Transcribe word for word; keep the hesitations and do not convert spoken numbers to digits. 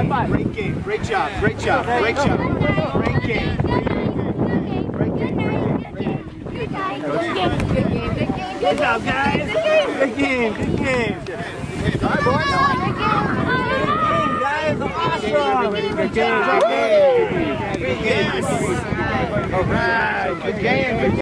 High five. Great game. Great job. Great job. Great job. Great game. Great game. Good game. Good job, guys. Good game. Good game. All right, boys. Guys, awesome. Good game. Good game. Yes. All right. Good game.